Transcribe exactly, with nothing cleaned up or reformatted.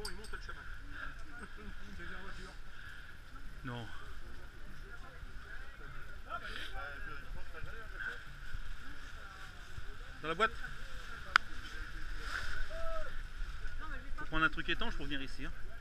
bon, il monte le chemin. C'est la voiture. Non. Dans la boîte. Faut prendre un truc étanche pour venir ici. Hein.